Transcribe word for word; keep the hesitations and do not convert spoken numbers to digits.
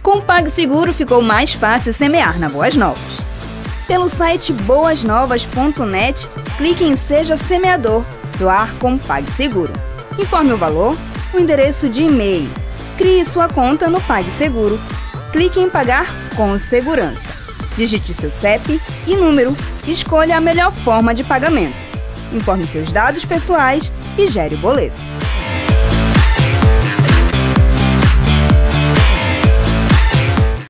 Com o PagSeguro ficou mais fácil semear na Boas Novas. Pelo site boas novas ponto net, clique em Seja Semeador, doar com PagSeguro. Informe o valor, o endereço de e-mail. Crie sua conta no PagSeguro. Clique em Pagar com segurança. Digite seu C E P e número. Escolha a melhor forma de pagamento. Informe seus dados pessoais e gere o boleto.